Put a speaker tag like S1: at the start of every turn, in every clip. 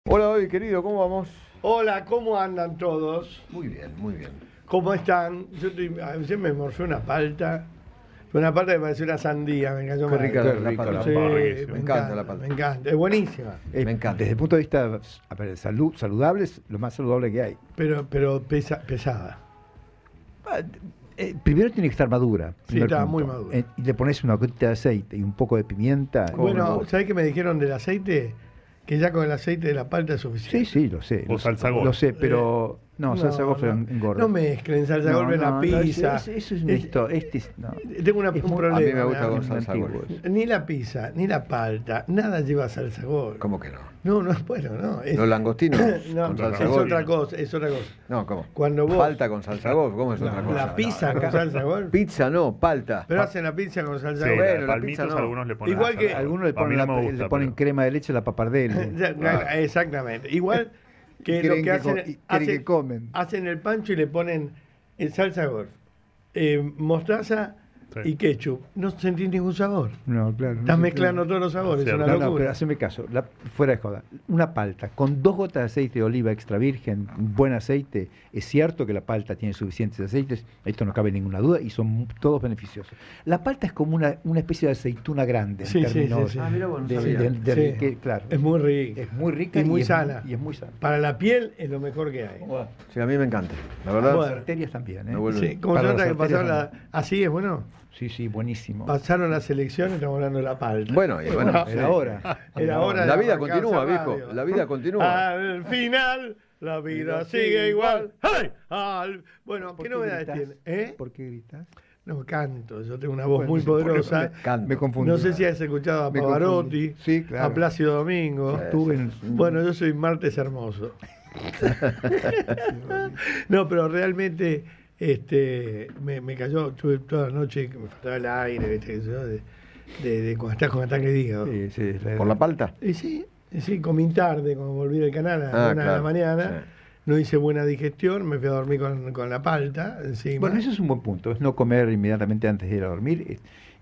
S1: Hola, hoy querido, ¿cómo vamos?
S2: Hola, ¿cómo andan todos?
S1: Muy bien, muy bien.
S2: ¿Cómo están? A veces me morfé una palta que parece una sandía, me cayó
S1: Qué
S2: mal.
S1: rica
S3: Qué
S1: la
S3: rica
S1: palta.
S3: la
S2: Sí,
S3: palta.
S1: Me encanta la palta.
S2: me encanta, es buenísima,
S1: Me encanta.
S3: Desde el punto de vista saludable, es lo más saludable que hay.
S2: pero pesada.
S3: Ah, primero tiene que estar madura.
S2: Sí,
S3: primer
S2: está
S3: punto.
S2: muy madura.
S3: Y le pones una gotita de aceite y un poco de pimienta.
S2: Bueno, ¿sabés qué me dijeron del aceite? Que ya con el aceite de la palta es
S3: Sí,
S2: suficiente.
S3: sí, lo sé.
S4: O salsa golf.
S3: Lo sé, pero no, salsa golf engorda.
S2: No mezclen salsa golf en la pizza.
S3: Eso es una historia. No.
S2: Tengo
S3: Es
S2: un
S3: muy-
S2: problema.
S1: A mí me gusta
S2: ¿verdad?
S1: con salsa
S3: antiguo
S1: golf.
S3: eso.
S2: Ni la pizza, ni la palta, nada lleva salsa golf.
S1: ¿Cómo que no?
S2: No, bueno, no.
S1: ¿Los langostinos
S2: No,
S1: con salsa
S2: es
S1: golf?
S2: otra cosa, es otra cosa.
S1: No, ¿cómo?
S2: Cuando vos-
S1: Palta con salsa golf, ¿cómo es otra cosa?
S2: La pizza con
S1: No.
S2: salsa golf.
S1: Pizza no, palta.
S2: Pero hacen la pizza con salsa
S4: Sí,
S2: golf.
S1: Bueno,
S4: la de
S1: la
S4: palmitos
S1: pizza no.
S4: algunos le ponen
S2: Igual que-
S4: salsa.
S3: Algunos le
S4: A mí
S3: ponen,
S4: no me gusta,
S3: le ponen
S4: pero-
S3: crema de leche a la pappardelle.
S2: Ya, exactamente. Igual que lo
S3: Creen
S2: que
S3: que
S2: hacen,
S3: creen que comen.
S2: hacen el pancho y le ponen salsa golf, mostaza
S4: Sí.
S2: y ketchup. No sentís ningún sabor.
S3: No, claro.
S2: Estás mezclando todos los sabores, es
S4: Cierto.
S2: una
S3: No,
S2: locura.
S3: pero haceme caso, fuera de joda. Una palta con 2 gotas de aceite de oliva extra virgen, buen aceite, es cierto que la palta tiene suficientes aceites, esto no cabe ninguna duda, y son todos beneficiosos. La palta es como una especie de aceituna grande,
S2: Sí,
S3: en
S2: sí,
S3: términos
S2: sí, sí.
S1: Ah, mira, bueno, no
S3: de,
S1: sabía.
S2: Sí.
S3: claro.
S2: Es muy rico.
S3: Es muy rica
S2: y muy
S3: es
S2: sana.
S3: y es muy sana.
S2: Para la piel es lo mejor que hay.
S1: Sí, a mí me encanta. La verdad.
S2: Bueno.
S3: Las arterias también, ¿eh?
S1: Me vuelve-
S2: Sí, ¿cómo se
S3: Para
S2: nota
S3: las
S2: que pasaron
S3: arterias
S2: así es bueno?
S3: Sí, sí, buenísimo.
S2: Pasaron las elecciones, estamos hablando de la palta.
S1: Bueno, y bueno,
S3: Era
S1: sí.
S3: hora.
S2: Era hora de
S1: La vida
S2: arrancarse
S1: continúa,
S2: a
S1: viejo.
S2: radio.
S1: La vida continúa.
S2: Al final, la vida sigue igual. ¡Hey! Bueno,
S3: ¿Por
S2: ¿qué
S3: qué
S2: novedades
S3: gritas?
S2: tiene? ¿Eh?
S3: ¿Por qué gritas?
S2: No canto, yo tengo una voz
S3: Bueno,
S2: muy
S3: sí, por
S2: poderosa.
S3: eso
S1: Canto.
S3: Me confundí.
S2: No sé si has escuchado a
S3: Me
S2: Pavarotti,
S3: confundí. Sí, claro.
S2: a Plácido Domingo.
S3: Estuve en-
S2: Bueno, yo soy Martes Hermoso. No, pero realmente me cayó, estuve toda la noche que me faltaba el aire, ¿viste? Yo, de cuando estás con ataque de hígado.
S3: Sí, sí,
S1: ¿Por la palta?
S2: Y sí, comí tarde, como volví del canal a la 1 de la
S1: claro,
S2: mañana.
S1: sí.
S2: No hice buena digestión, me fui a dormir con la palta encima.
S3: Bueno, eso es un buen punto, es no comer inmediatamente antes de ir a dormir,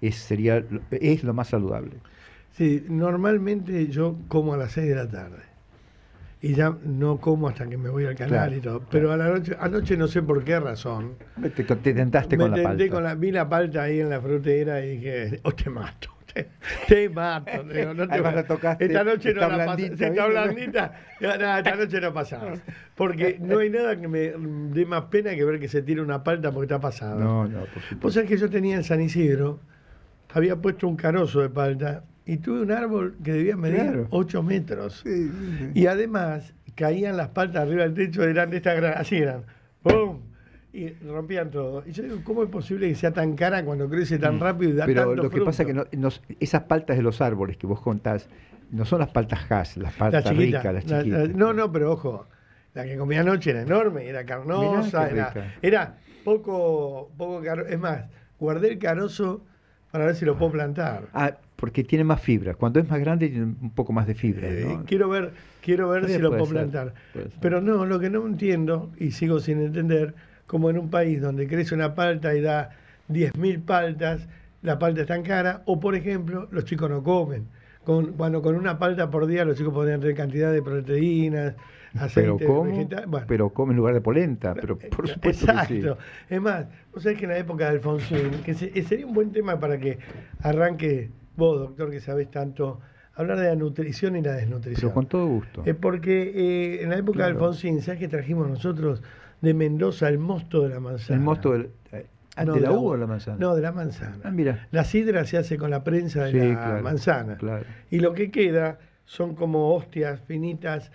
S3: es lo más saludable.
S2: Sí, normalmente yo como a las 6 de la tarde. Y ya no como hasta que me voy al canal
S3: Claro,
S2: y todo. Pero anoche no sé por qué razón.
S3: Te tentaste
S2: Me
S3: con la
S2: tenté
S3: palta.
S2: vi la palta ahí en la frutera y dije, te mato. Te mato. Digo, no te
S3: Además
S2: va-
S3: la tocaste,
S2: esta noche no
S3: está
S2: la pasas.
S3: blandita,
S2: Si está
S3: ¿viste?
S2: blandita, digo, no, esta noche no pasás. Porque no hay nada que me dé más pena que ver que se tire una palta porque está pasada.
S3: No, por
S2: Vos
S3: supuesto.
S2: sabés que yo tenía en San Isidro, había puesto un carozo de palta y tuve un árbol que debía medir
S3: Claro.
S2: 8 metros.
S3: Sí, sí, sí.
S2: Y además caían las paltas arriba del techo, eran de estas, así eran, ¡pum! Y rompían todo. Y yo digo, ¿cómo es posible que sea tan cara cuando crece tan rápido y da
S3: Pero
S2: tanto
S3: lo que pasa es que
S2: fruto?
S3: esas paltas de los árboles que vos contás, no son las paltas Hass, las paltas
S2: chiquita,
S3: ricas, las chiquitas.
S2: no, pero ojo, la que comía anoche era enorme, era carnosa,
S3: Mirá qué rica.
S2: era poco es más, guardé el carozo para ver si lo puedo plantar.
S3: Ah, porque tiene más fibra. Cuando es más grande tiene un poco más de fibra, ¿no?
S2: Quiero ver
S3: Puede
S2: si lo puedo
S3: ser,
S2: plantar.
S3: puede ser.
S2: Pero no, lo que no entiendo, y sigo sin entender, como en un país donde crece una palta y da 10.000 paltas, la palta es tan cara, o por ejemplo, los chicos no comen. Cuando con una palta por día los chicos podrían tener cantidad de proteínas, aceite
S3: Pero ¿cómo?
S2: vegetal. Bueno,
S3: Pero come en lugar de polenta, pero por supuesto que sí.
S2: exacto. Es más, vos sabés que en la época de Alfonsín, sería un buen tema para que arranque vos, doctor, que sabés tanto, hablar de la nutrición y la desnutrición.
S3: Pero con todo gusto.
S2: Porque en la época de
S3: Claro.
S2: Alfonsín, ¿sabes qué trajimos nosotros de Mendoza? El mosto de la manzana.
S3: El mosto
S2: No,
S3: de la uva o la manzana.
S2: No, de la manzana.
S3: Ah, mira.
S2: La sidra se hace con la prensa de
S3: Sí,
S2: la
S3: claro,
S2: manzana.
S3: claro.
S2: Y lo que queda son como hostias finitas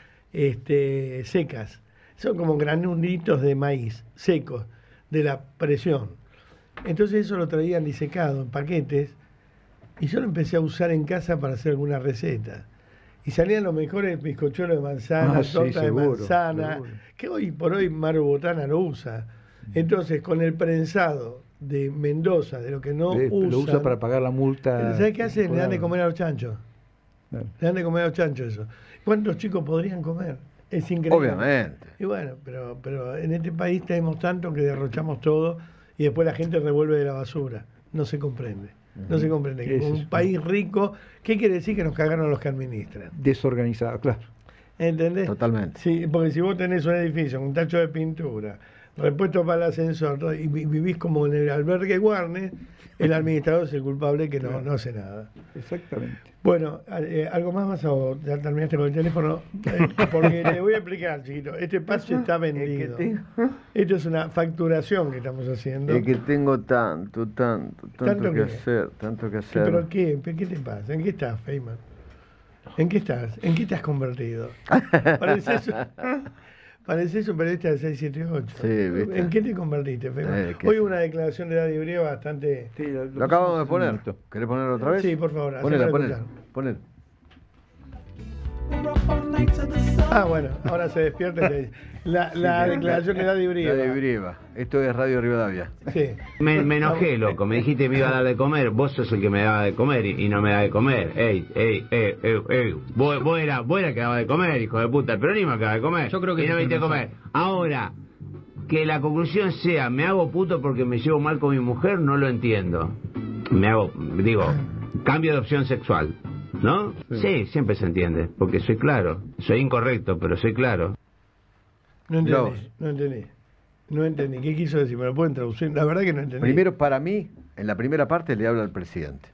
S2: secas. Son como granulitos de maíz secos de la presión. Entonces eso lo traían disecado en paquetes y yo lo empecé a usar en casa para hacer alguna receta. Y salían los mejores bizcochuelos de manzana,
S3: Ah, sí,
S2: torta de
S3: seguro,
S2: manzana,
S3: seguro.
S2: que hoy por hoy Maru Botana lo usa. Entonces, con el prensado de Mendoza, de lo que no usan,
S3: Lo usa para pagar la multa.
S2: ¿sabes qué hacen? Le dan de
S3: Claro.
S2: comer a los chanchos.
S3: Claro.
S2: Le dan de comer a los chanchos eso. ¿Cuántos chicos podrían comer? Es increíble.
S1: Obviamente.
S2: Y bueno, pero en este país tenemos tanto que derrochamos todo y después la gente revuelve de la basura. No se comprende. No se comprende. Que
S3: Ese
S2: con
S3: es
S2: un país rico, ¿qué quiere decir que nos cagaron los que administran?
S3: Desorganizado, claro.
S2: ¿Entendés?
S1: Totalmente.
S2: Sí, porque si vos tenés un edificio con un tacho de pintura, repuesto para el ascensor, todo, y vivís como en el albergue Warner, el administrador es el culpable que no hace nada.
S3: Exactamente.
S2: Bueno, ¿algo más o ya terminaste con el teléfono? Porque te voy a explicar, chiquito. Este espacio está vendido. Esto es una facturación que estamos haciendo.
S1: Es que tengo tanto
S2: ¿Tanto
S1: que
S2: qué?
S1: hacer, tanto que hacer.
S2: ¿Pero qué? ¿Qué te pasa? ¿En qué estás, Feynman? ¿En qué estás? ¿En qué te has convertido? Pareces un periodista del 678.
S1: Sí, ¿viste?
S2: ¿En qué te convertiste, Feynman?
S1: ¿qué
S2: Hoy
S1: sé?
S2: una declaración de Daddy Bría bastante...
S3: Sí,
S1: Lo acabamos de poner. ¿Querés ponerlo otra vez?
S2: Sí, por favor.
S1: Ponela,
S2: hacémelo
S1: ponela.
S2: escuchar.
S1: Ponela.
S2: Ah, bueno, ahora se despierta y te dice. La declaración de Daddy Bría.
S1: La de Brieva. Esto es Radio Rivadavia.
S2: Sí.
S4: Me enojé, loco. Me dijiste que me iba a dar de comer. Vos sos el que me daba de comer y no me da de comer. Ey. Vos era que daba de comer, hijo de puta. El peronismo que daba de comer.
S5: Yo creo que
S4: y no me diste de comer. Ahora, que la conclusión sea, me hago puto porque me llevo mal con mi mujer, no lo entiendo. Cambio de opción sexual. ¿No? Sí, siempre se entiende. Porque soy claro. Soy incorrecto, pero soy claro.
S2: No
S1: Mirá
S2: entendí. No entendí. ¿Qué quiso decir? ¿Me lo pueden traducir? La verdad que no entendí.
S1: Primero, para mí, en la primera parte le habla al presidente.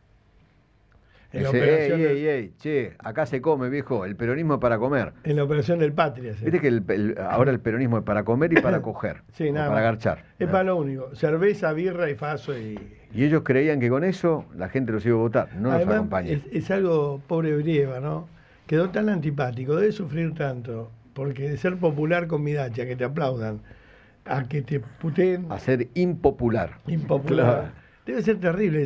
S2: En la
S1: Dice,
S2: operación
S1: ey, che, acá se come, viejo, el peronismo es para comer.
S2: En la operación del Patria. Sí.
S1: Viste que ahora el peronismo es para comer y para coger,
S2: Sí,
S1: o
S2: nada
S1: para
S2: más.
S1: garchar.
S2: Es para lo único. Cerveza, birra y faso y...
S1: Y ellos creían que con eso la gente los iba a votar, no los
S2: Además,
S1: acompaña.
S2: es algo pobre Brieva, ¿no? Quedó tan antipático, debe sufrir tanto, porque de ser popular con Midacha, que te aplaudan, a que te puteen
S1: A ser impopular.
S2: impopular.
S1: Claro.
S2: Debe ser terrible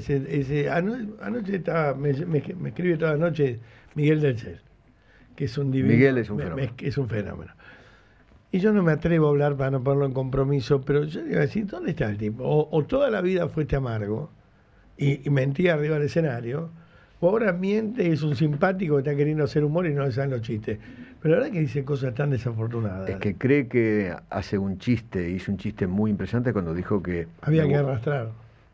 S2: anoche estaba, me escribe toda la noche Miguel del Cel, que es un divino.
S1: Miguel es un fenómeno.
S2: Es un fenómeno. Y yo no me atrevo a hablar para no ponerlo en compromiso, pero yo le iba a decir, ¿dónde está el tipo? O toda la vida fuiste amargo y mentía arriba del escenario, o ahora miente y es un simpático que está queriendo hacer humor y no le saben los chistes. Pero la verdad que dice cosas tan desafortunadas.
S1: Es que cree que hace un chiste, hizo un chiste muy impresionante cuando dijo que
S2: Había que arrastrar.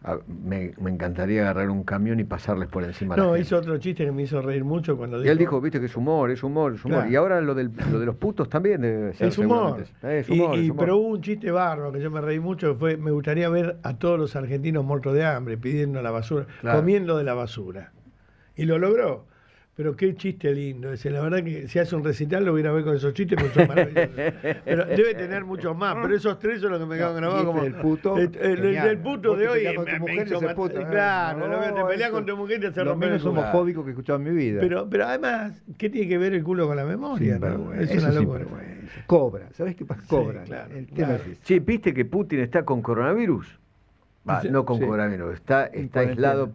S1: me encantaría agarrar un camión y pasarles por encima. a la
S2: No,
S1: gente.
S2: hizo otro chiste que me hizo reír mucho cuando
S1: Y él dijo, viste que es humor, es humor, es humor.
S2: Claro.
S1: Y ahora lo de los putos también debe ser.
S2: es humor.
S1: seguramente. Es humor, es humor.
S2: Pero hubo un chiste bárbaro que yo me reí mucho, que fue, me gustaría ver a todos los argentinos muertos de hambre, pidiendo la basura,
S1: Claro.
S2: comiendo de la basura. Y lo logró. Pero qué chiste lindo ese. La verdad que si hace un recital lo voy a ir a ver con esos chistes porque son maravillosos. Pero debe tener muchos más, pero esos tres son los que me quedan grabados como...
S3: El puto.
S2: El
S3: genial.
S2: del puto
S3: Vos
S2: de
S3: te
S2: hoy
S3: peleás con tu mujer y
S2: hizo
S3: ese puto.
S2: claro,
S3: No,
S2: te peleas
S3: eso
S2: con tu mujer y te hace
S3: lo
S2: romper el
S3: menos
S2: culo.
S3: homofóbico que he escuchado en mi vida.
S2: Pero además, ¿qué tiene que ver el culo con la memoria? ¿no?
S3: Sinvergüenza,
S2: Es una
S3: eso
S2: locura.
S3: sinvergüenza. Cobra, ¿sabes qué pasa? Cobra.
S2: claro,
S3: El tema
S2: claro.
S3: es ese.
S1: Che, ¿viste que Putin está con coronavirus? No con
S3: Sí.
S1: coronavirus, está
S3: cuarentena.
S1: aislado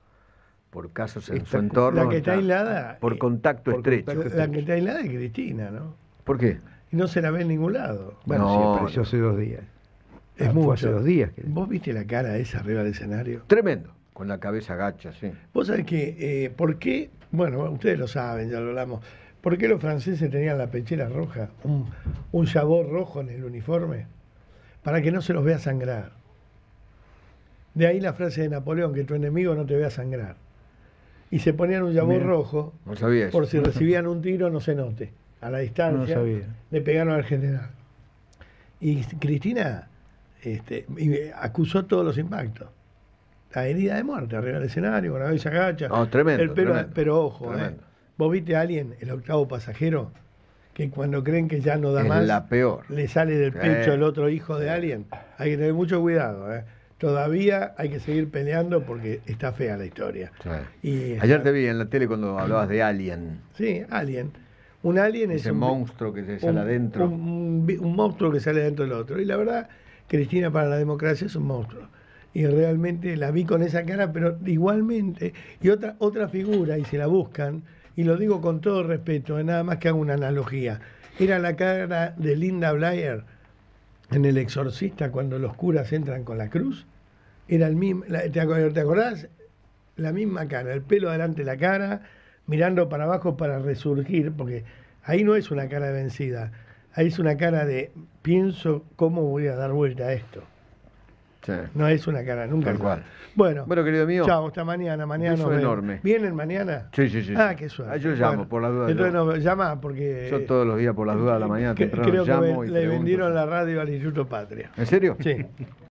S1: por casos en
S3: Está
S1: su
S3: con-
S1: entorno.
S2: La que está aislada...
S1: Por contacto
S3: por
S1: estrecho.
S3: contacto
S2: La que está aislada es Cristina, ¿no?
S1: ¿Por qué?
S2: Y no se la ve en ningún lado.
S3: Bueno,
S1: No,
S3: sí, apareció hace 2 días.
S2: Es
S3: Fue
S2: mucho.
S3: hace 2 días.
S2: ¿Vos viste la cara esa arriba del escenario?
S1: Tremendo. Con la cabeza gacha, sí.
S2: Vos sabés que, ¿por qué? Bueno, ustedes lo saben, ya lo hablamos. ¿Por qué los franceses tenían la pechera roja? Un jabot rojo en el uniforme. Para que no se los vea sangrar. De ahí la frase de Napoleón, que tu enemigo no te vea sangrar. Y se ponían un jabot
S3: Mirá.
S2: rojo
S1: No sabía eso.
S2: por si recibían un tiro no se note. A la distancia
S3: No sabía.
S2: le pegaron al general. Y Cristina acusó todos los impactos. La herida de muerte arriba del escenario, con la cabeza agacha.
S1: No, tremendo,
S2: El pelo,
S1: tremendo,
S2: pero ojo,
S1: tremendo.
S2: vos viste a alguien, el octavo pasajero, que cuando creen que ya no da
S1: Es
S2: más,
S1: la peor.
S2: le sale del
S1: Sí.
S2: pecho el otro hijo de alguien. Hay que tener mucho cuidado. Todavía hay que seguir peleando porque está fea la historia.
S1: Sí.
S2: Y
S1: Ayer te vi en la tele cuando hablabas de Alien.
S2: Sí, alien. Un alien es
S1: Ese
S2: un
S1: monstruo que se sale adentro.
S2: un monstruo que sale dentro del otro. Y la verdad, Cristina para la democracia es un monstruo. Y realmente la vi con esa cara, pero igualmente. Y otra figura, y se la buscan, y lo digo con todo respeto, nada más que hago una analogía. Era la cara de Linda Blair en El Exorcista cuando los curas entran con la cruz. Era el mismo. ¿Te acordás? La misma cara, el pelo delante de la cara, mirando para abajo para resurgir, porque ahí no es una cara de vencida, ahí es una cara de pienso cómo voy a dar vuelta a esto.
S1: Sí.
S2: No es una cara, nunca.
S1: Tal
S2: es
S1: cual.
S2: Bueno,
S1: Bueno, querido mío.
S2: chao, hasta mañana. Mañana
S1: Beso
S2: nos vemos.
S1: enorme.
S2: ¿Vienen mañana?
S1: Sí, sí, sí.
S2: Ah,
S1: sí.
S2: qué suerte.
S1: Ah, yo llamo,
S2: Bueno,
S1: por las dudas.
S2: Entonces nos llama porque.
S1: Yo todos los días por las dudas de la mañana temprano
S2: creo que
S1: llamo y
S2: le
S1: pregunto.
S2: vendieron la radio al Instituto Patria.
S1: ¿En serio?
S2: Sí.